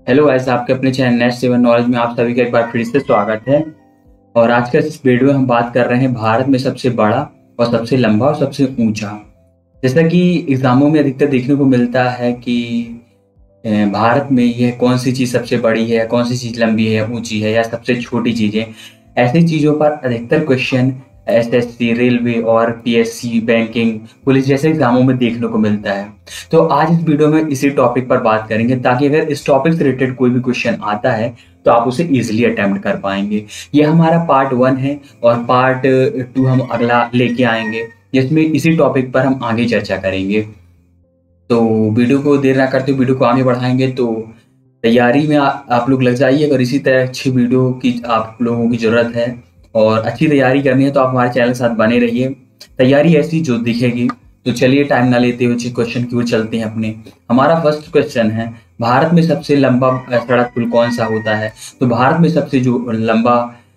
Hello guys, आपके अपने channel next seven knowledge में आप सभी का एक बार फिर से स्वागत है। और आज के इस वीडियो में हम बात कर रहे हैं भारत में सबसे बड़ा और सबसे लंबा और सबसे ऊंचा। जैसा कि एग्जामों में अधिकतर देखने को मिलता है कि भारत में यह कौन सी चीज़ सबसे बड़ी है, कौन सी चीज़ लंबी है, ऊंची है या सबसे छोटी चीज़ें। ऐसी चीज़ों पर अधिकतर क्वेश्चन एसएससी, रेलवे और पीएससी, बैंकिंग, पुलिस जैसे एग्जामों में देखने को मिलता है। तो आज इस वीडियो में इसी टॉपिक पर बात करेंगे ताकि अगर इस टॉपिक से रिलेटेड कोई भी क्वेश्चन आता है तो आप उसे इजीली अटेम्प्ट कर पाएंगे। यह हमारा पार्ट 1 है और पार्ट 2 हम अगला लेके आएंगे, जिसमें इसी टॉपिक पर हम आगे चर्चा करेंगे। तो वीडियो को देर ना करते वीडियो को आगे बढ़ाएंगे। तो तैयारी में आप लोग लग जाइए। अगर इसी तरह अच्छी वीडियो की आप लोगों की ज़रूरत है और अच्छी तैयारी करनी है तो आप हमारे चैनल के साथ बने रहिए। तैयारी ऐसी जो दिखेगी। तो चलिए टाइम ना लेते हुए क्वेश्चन की ओर चलते हैं अपने। हमारा फर्स्ट क्वेश्चन है, भारत में सबसे लंबा सड़क पुल कौन सा होता है? तो भारत में सबसे जो लंबा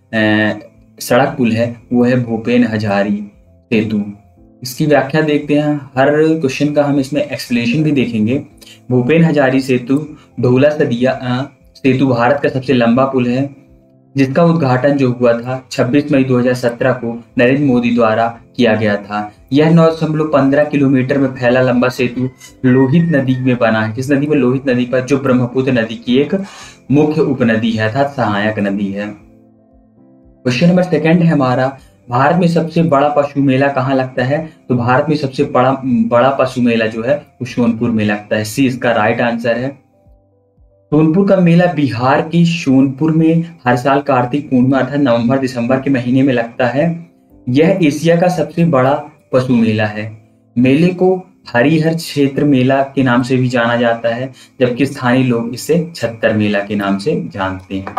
सड़क पुल है वो है भूपेन हजारी सेतु। इसकी व्याख्या देखते हैं। हर क्वेश्चन का हम इसमें एक्सप्लेनेशन भी देखेंगे। भूपेन हजारी सेतु ढोला सदिया सेतु भारत का सबसे लंबा पुल है, जिसका उद्घाटन जो हुआ था 26 मई 2017 को नरेंद्र मोदी द्वारा किया गया था। यह 9.15 किलोमीटर में फैला लंबा सेतु लोहित नदी में बना है। किस नदी में? लोहित नदी पर, जो ब्रह्मपुत्र नदी की एक मुख्य उपनदी है अर्थात सहायक नदी है। क्वेश्चन नंबर सेकंड है हमारा, भारत में सबसे बड़ा पशु मेला कहाँ लगता है? तो भारत में सबसे बड़ा पशु मेला जो है वो सोनपुर में लगता है। सी इसका राइट आंसर है। सोनपुर का मेला बिहार के सोनपुर में हर साल कार्तिक पूर्णिमा अर्थात नवंबर दिसंबर के महीने में लगता है। यह एशिया का सबसे बड़ा पशु मेला है। मेले को हरिहर क्षेत्र मेला के नाम से भी जाना जाता है, जबकि स्थानीय लोग इसे छत्तर मेला के नाम से जानते हैं।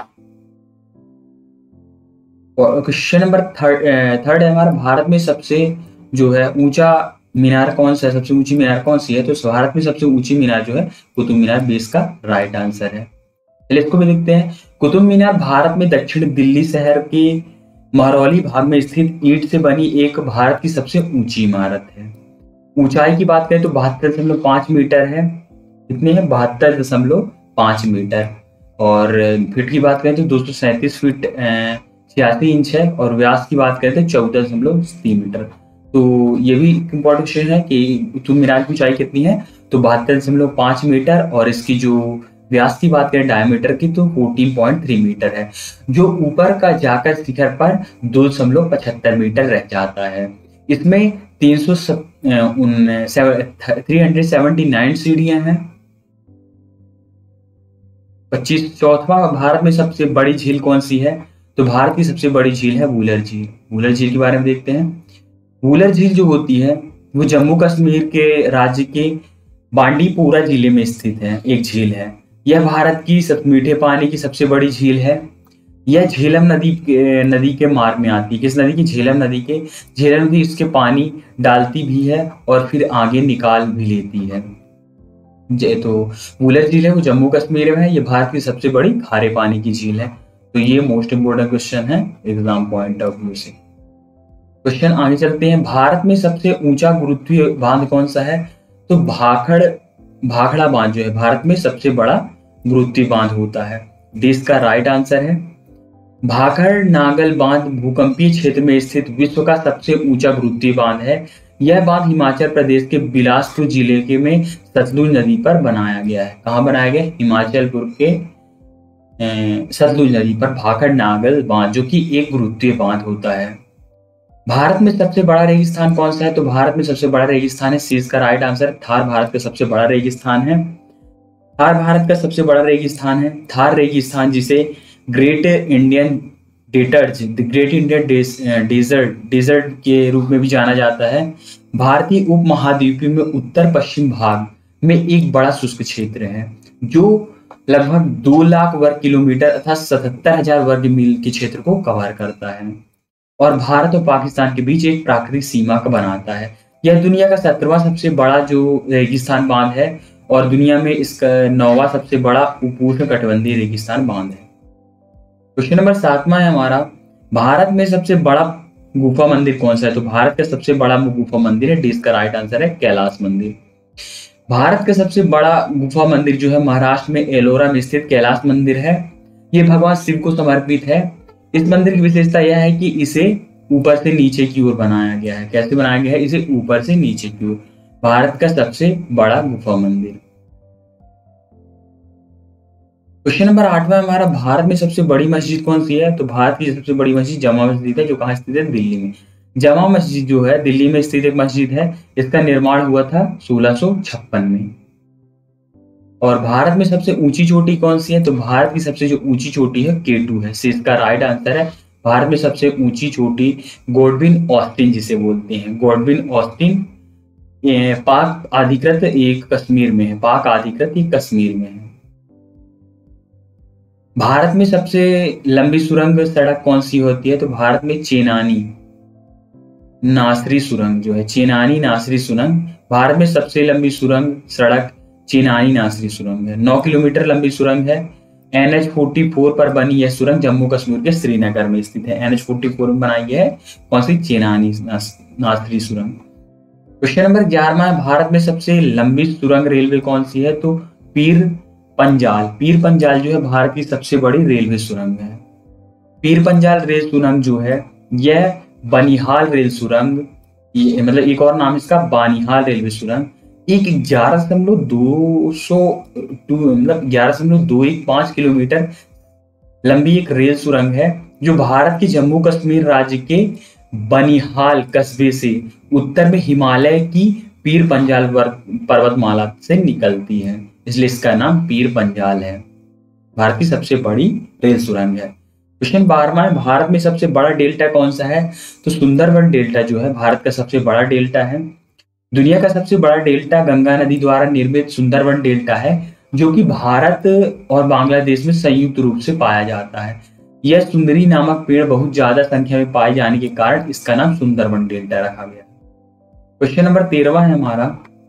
और क्वेश्चन नंबर थर्ड है हमारा, भारत में सबसे जो है ऊंचा मीनार कौन सा है? सबसे ऊंची मीनार कौन सी है? तो भारत में सबसे ऊंची मीनार जो है कुतुब मीनार, भी इसका राइट आंसर है। चलिए इसको भी देखते हैं। कुतुब मीनार भारत में दक्षिण दिल्ली शहर के महरौली भाग में स्थित ईंट से बनी एक भारत की सबसे ऊंची इमारत है। ऊंचाई की बात करें तो 72.5 मीटर है। कितने हैं? 72.5 मीटर। और फीट की बात करें तो 237 फीट 86 इंच है। और व्यास की बात करें तो 14.3 मीटर। तो ये भी इम्पोर्टेंट क्वेश्चन है कि कुतुब मीनार की ऊंचाई कितनी है? तो 72.5 मीटर। और इसकी जो व्यास की बात करें डायमीटर की तो 14.3 मीटर है, जो ऊपर का जाकर शिखर पर 2.75 मीटर रह जाता है। इसमें 379 सीढ़ियां हैं। 25 चौथा, भारत में सबसे बड़ी झील कौन सी है? तो भारत की सबसे बड़ी झील है वूलर झील। वूलर झील के बारे में देखते हैं। वूलर झील जो होती है वो जम्मू कश्मीर के राज्य के बांडीपुरा जिले में स्थित है, एक झील है। यह भारत की मीठे पानी की सबसे बड़ी झील है। यह झेलम नदी के मार्ग में आती है। किस नदी की? झेलम नदी के। झेलम नदी इसके पानी डालती भी है और फिर आगे निकाल भी लेती है। तो वूलर झील है वो जम्मू कश्मीर में है। ये भारत की सबसे बड़ी खारे पानी की झील है। तो ये मोस्ट इंपोर्टेंट क्वेश्चन है एग्जाम पॉइंट ऑफ व्यू से। क्वेश्चन आगे चलते हैं। भारत में सबसे ऊंचा गुरुत्वीय बांध कौन सा है? तो भाखड़ा बांध जो है भारत में सबसे बड़ा गुरुत्वीय बांध होता है। देश का राइट आंसर है। भाखड़ नागल बांध भूकंपीय क्षेत्र में स्थित विश्व का सबसे ऊंचा गुरुत्वीय बांध है। यह बांध हिमाचल प्रदेश के बिलासपुर जिले के में सतलुज नदी पर बनाया गया है। कहाँ बनाया गया? हिमाचलपुर के सतलुज नदी पर भाखड़ नागल बांध, जो कि एक गुरुत्वीय बांध होता है। भारत में सबसे बड़ा रेगिस्तान कौन सा है? तो भारत में सबसे बड़ा रेगिस्तान है, सी का राइट आंसर। थार भारत का सबसे बड़ा रेगिस्तान है। थार भारत का सबसे बड़ा रेगिस्तान है। थार रेगिस्तान, जिसे ग्रेट इंडियन डेजर्ट के रूप में भी जाना जाता है, भारतीय उपमहाद्वीप में उत्तर पश्चिम भाग में एक बड़ा शुष्क क्षेत्र है, जो लगभग 2 लाख वर्ग किलोमीटर अर्थात 77,000 वर्ग मील के क्षेत्र को कवर करता है और भारत और पाकिस्तान के बीच एक प्राकृतिक सीमा का बनाता है। यह दुनिया का 17वां सबसे बड़ा जो रेगिस्तान बांध है और दुनिया में इसका 9वां सबसे बड़ा उपोष्णकटिबंधीय रेगिस्तान बांध है। क्वेश्चन नंबर 7वां है हमारा, भारत में सबसे बड़ा गुफा मंदिर कौन सा है? तो भारत का सबसे बड़ा गुफा मंदिर है, इसका राइट आंसर है कैलाश मंदिर। भारत का सबसे बड़ा गुफा मंदिर जो है महाराष्ट्र में एलोरा में स्थित कैलाश मंदिर है। ये भगवान शिव को समर्पित है। इस मंदिर की विशेषता यह है कि इसे ऊपर से नीचे की ओर बनाया गया है। कैसे बनाया गया है? इसे ऊपर से नीचे की ओर। भारत का सबसे बड़ा गुफा मंदिर। क्वेश्चन नंबर 8वां हमारा, भारत में सबसे बड़ी मस्जिद कौन सी है? तो भारत की सबसे बड़ी मस्जिद जामा मस्जिद है, जो कहाँ स्थित है? दिल्ली में। जामा मस्जिद जो है दिल्ली में स्थित एक मस्जिद है। इसका निर्माण हुआ था 1656 में। और भारत में सबसे ऊंची चोटी कौन सी है? तो भारत की सबसे जो ऊंची चोटी है K2 है। इसका राइट आंसर है। भारत में सबसे ऊंची चोटी गॉडविन ऑस्टिन जिसे बोलते हैं, गॉडविन ऑस्टिन, पाक अधिकृत एक कश्मीर में है। पाक अधिकृत एक कश्मीर में है। भारत में सबसे लंबी सुरंग सड़क कौन सी होती है? तो भारत में चेनानी नासरी सुरंग जो है, चेनानी नासरी सुरंग, भारत में सबसे लंबी सुरंग सड़क चेनानी नासरी सुरंग है। 9 किलोमीटर लंबी सुरंग है। NH-44 पर बनी यह सुरंग जम्मू कश्मीर के श्रीनगर में स्थित है। NH-44 में बनाई है कौन सी? चेनानी नासरी सुरंग। क्वेश्चन नंबर 11वां है, भारत में सबसे लंबी सुरंग रेलवे कौन सी है? तो पीर पंजाल जो है भारत की सबसे बड़ी रेलवे सुरंग है। पीर पंजाल रेल सुरंग जो है यह बनिहाल रेल सुरंग, मतलब एक और नाम इसका बानिहाल रेलवे सुरंग, एक 11.215 किलोमीटर लंबी एक रेल सुरंग है, जो भारत के जम्मू कश्मीर राज्य के बनिहाल कस्बे से उत्तर में हिमालय की पीर पंजाल पर्वतमाला से निकलती है, इसलिए इसका नाम पीर पंजाल है। भारत की सबसे बड़ी रेल सुरंग है। क्वेश्चन 12वां है, भारत में सबसे बड़ा डेल्टा कौन सा है? तो सुंदरबन डेल्टा जो है भारत का सबसे बड़ा डेल्टा है। दुनिया का सबसे बड़ा डेल्टा गंगा नदी द्वारा निर्मित सुंदरबन डेल्टा है, जो कि भारत और बांग्लादेश में संयुक्त रूप से पाया जाता है। यह सुंदरी नामक पेड़ बहुत ज्यादा संख्या में पाए जाने के कारण इसका नाम सुंदरबन डेल्टा रखा गया। क्वेश्चन नंबर 13वां है हमारा,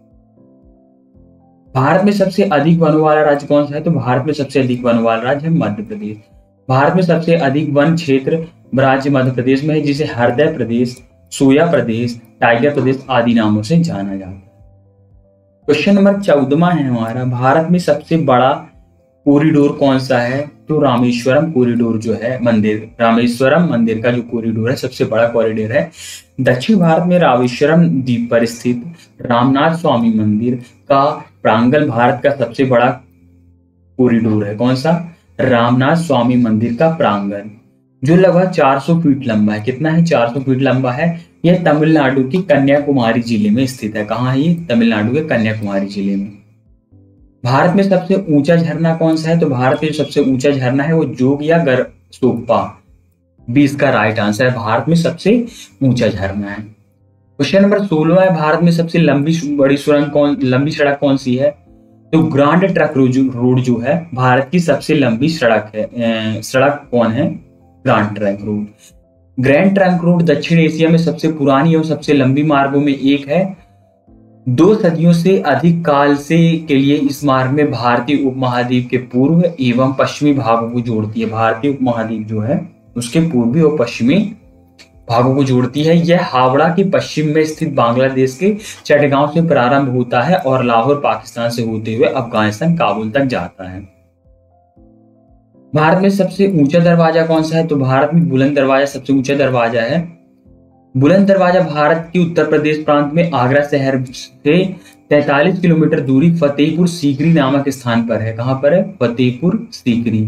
भारत में सबसे अधिक वनों वाला राज्य कौन सा है? तो भारत में सबसे अधिक वनों वाला राज्य है मध्य प्रदेश। भारत में सबसे अधिक वन क्षेत्र राज्य मध्य प्रदेश में है, जिसे हृदय प्रदेश, सोया प्रदेश, टाइगर प्रदेश आदि नामों से जाना जाता है। क्वेश्चन नंबर 14वां है हमारा, भारत में सबसे बड़ा कॉरिडोर कौन सा है? तो रामेश्वरम कॉरिडोर जो है मंदिर, रामेश्वरम मंदिर का जो कॉरिडोर है सबसे बड़ा कॉरिडोर है। दक्षिण भारत में रामेश्वरम द्वीप पर स्थित रामनाथ स्वामी मंदिर का प्रांगण भारत का सबसे बड़ा कॉरिडोर है। कौन सा? रामनाथ स्वामी मंदिर का प्रांगण, जो लगभग 400 फीट लंबा है। कितना है? 400 फीट लंबा है। यह तमिलनाडु की कन्याकुमारी जिले में स्थित है। कहाँ है ये? तमिलनाडु के कन्याकुमारी जिले में। भारत में सबसे ऊंचा झरना कौन सा है? तो भारत में सबसे ऊंचा झरना है वो जोग या गरसोप्पा, 20 का राइट आंसर है। भारत में सबसे ऊंचा झरना है। क्वेश्चन नंबर 16 है, भारत में सबसे लंबी सड़क कौन सी है? तो ग्रांड ट्रंक रोड जो है भारत की सबसे लंबी सड़क है। सड़क कौन है? Grand trunk road. Grand trunk road दक्षिण एशिया में सबसे पुरानी और सबसे लंबी मार्गों में एक है। 2 सदियों से अधिक काल से के लिए इस मार्ग में भारतीय उपमहाद्वीप के पूर्व एवं पश्चिमी भागों को जोड़ती है। भारतीय उपमहाद्वीप जो है उसके पूर्वी और पश्चिमी भागों को जोड़ती है। यह हावड़ा के पश्चिम में स्थित बांग्लादेश के चटगांव से प्रारंभ होता है और लाहौर पाकिस्तान से होते हुए अफगानिस्तान काबुल तक जाता है। भारत में सबसे ऊंचा दरवाजा कौन सा है? तो भारत में बुलंद दरवाजा सबसे ऊंचा दरवाजा है। बुलंद दरवाजा भारत के उत्तर प्रदेश प्रांत में आगरा शहर से 43 किलोमीटर दूरी फतेहपुर सीकरी नामक स्थान पर है। कहां पर है? फतेहपुर सीकरी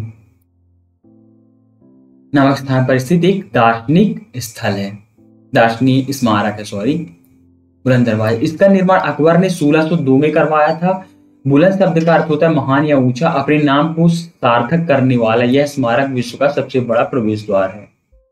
नामक स्थान पर स्थित एक दार्शनिक स्थल है, दार्शनिक स्मारक है, सॉरी, बुलंद दरवाजा। इसका निर्माण अकबर ने 1602 में करवाया था। बुलंद शब्द का अर्थ होता है महान या ऊंचा। अपने नाम को सार्थक करने वाला यह स्मारक विश्व का सबसे बड़ा प्रवेश द्वार है।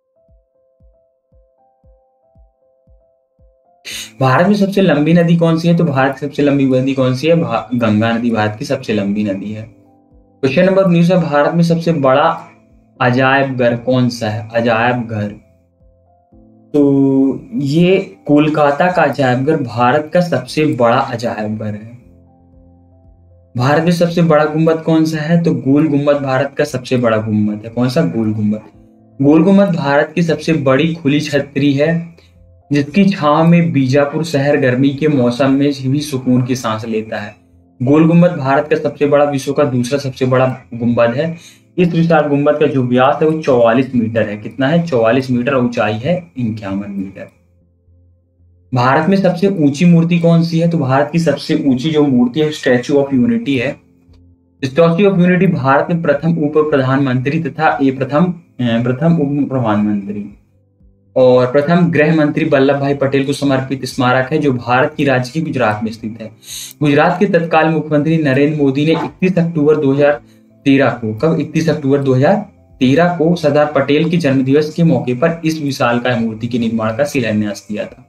भारत में सबसे लंबी नदी कौन सी है? तो भारत की सबसे लंबी नदी कौन सी है? गंगा नदी भारत की सबसे लंबी नदी है। क्वेश्चन नंबर 19 है, भारत में सबसे बड़ा अजायब घर कौन सा है? अजायब घर, तो ये कोलकाता का अजायब घर भारत का सबसे बड़ा अजायब घर है। भारत में सबसे बड़ा गुंबद कौन सा है? तो गोल गुंबद भारत का सबसे बड़ा गुंबद है। कौन सा? गोल गुंबद। गोल गुंबद भारत की सबसे बड़ी खुली छतरी है, जिसकी छांव में बीजापुर शहर गर्मी के मौसम में भी सुकून की सांस लेता है। गोल गुंबद भारत का सबसे बड़ा, विश्व का दूसरा सबसे बड़ा गुंबद है। इस विशाल गुंबद का जो व्यास है वो 44 मीटर है। कितना है? 44 मीटर। ऊंचाई है 51 मीटर। भारत में सबसे ऊंची मूर्ति कौन सी है? तो भारत की सबसे ऊंची जो मूर्ति है स्टैच्यू ऑफ यूनिटी है। स्टैच्यू ऑफ यूनिटी भारत में प्रथम उप प्रधानमंत्री तथा प्रथम उप प्रधानमंत्री और प्रथम गृह मंत्री वल्लभ भाई पटेल को समर्पित स्मारक है, जो भारत की राज्य गुजरात में स्थित है। गुजरात के तत्कालीन मुख्यमंत्री नरेंद्र मोदी ने 31 अक्टूबर 2013 को, कब? 31 अक्टूबर 2013 को सरदार पटेल के जन्मदिवस के मौके पर इस विशालकाय मूर्ति के निर्माण का शिलान्यास किया था।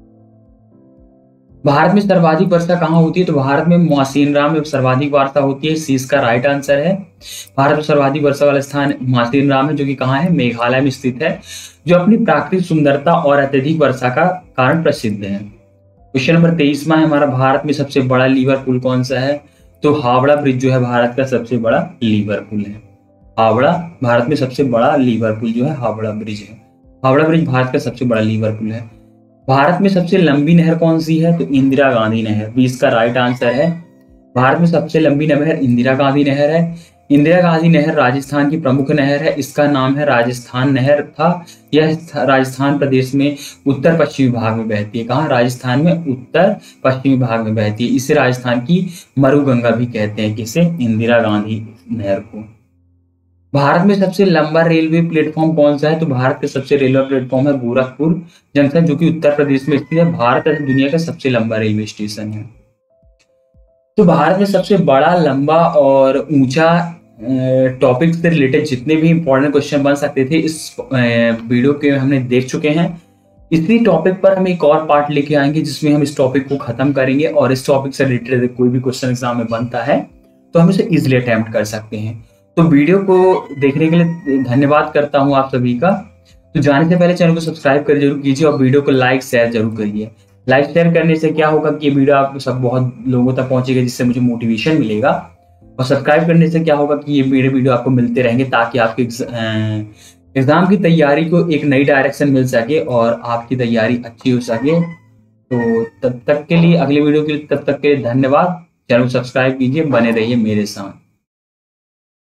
भारत में सर्वाधिक वर्षा कहाँ होती है? तो भारत में मासेनराम में सर्वाधिक वर्षा होती है। सी इसका राइट आंसर है। भारत में सर्वाधिक वर्षा वाला स्थान मासेनराम है, जो कि कहाँ है? मेघालय में स्थित है, जो अपनी प्राकृतिक सुंदरता और अत्यधिक वर्षा का कारण प्रसिद्ध है। क्वेश्चन नंबर 23वां है हमारा, भारत में सबसे बड़ा लीवर पुल कौन सा है? तो हावड़ा ब्रिज जो है भारत का सबसे बड़ा लीवर पुल है। हावड़ा, भारत में सबसे बड़ा लीवर पुल जो है हावड़ा ब्रिज है। हावड़ा ब्रिज भारत का सबसे बड़ा लीवर पुल है। भारत में सबसे लंबी नहर कौन सी है? तो इंदिरा गांधी नहर। 20 का राइट आंसर है। भारत में सबसे लंबी नहर इंदिरा गांधी नहर है। इंदिरा गांधी नहर राजस्थान की प्रमुख नहर है। इसका नाम है राजस्थान नहर था। यह राजस्थान प्रदेश में उत्तर पश्चिमी भाग में बहती है। कहाँ? राजस्थान में उत्तर पश्चिमी भाग में बहती है। इसे राजस्थान की मरुगंगा भी कहते हैं। किसे? इंदिरा गांधी नहर को। भारत में सबसे लंबा रेलवे प्लेटफॉर्म कौन सा है? तो भारत का सबसे रेलवे प्लेटफॉर्म है गोरखपुर जंक्शन, जो कि उत्तर प्रदेश में स्थित है। भारत दुनिया का सबसे लंबा रेलवे स्टेशन है। तो भारत में सबसे बड़ा, लंबा और ऊंचा टॉपिक से रिलेटेड जितने भी इंपॉर्टेंट क्वेश्चन बन सकते थे इस वीडियो के हमने देख चुके हैं। इसी टॉपिक पर हम एक और पार्ट लेके आएंगे जिसमें हम इस टॉपिक को खत्म करेंगे, और इस टॉपिक से रिलेटेड कोई भी क्वेश्चन एग्जाम में बनता है तो हम इसे इजिली अटेम्प्ट कर सकते हैं। तो वीडियो को देखने के लिए धन्यवाद करता हूं आप सभी का। तो जाने से पहले चैनल को सब्सक्राइब कर जरूर कीजिए और वीडियो को लाइक शेयर जरूर करिए। लाइक शेयर करने से क्या होगा कि ये वीडियो आप सब बहुत लोगों तक पहुंचेगा, जिससे मुझे मोटिवेशन मिलेगा। और सब्सक्राइब करने से क्या होगा कि ये मेरे वीडियो आपको मिलते रहेंगे, ताकि आपके एग्जाम की तैयारी को एक नई डायरेक्शन मिल सके और आपकी तैयारी अच्छी हो सके। तो तब तक के लिए, अगले वीडियो के लिए, तब तक के लिए धन्यवाद। चैनल को सब्सक्राइब कीजिए, बने रहिए मेरे साथ।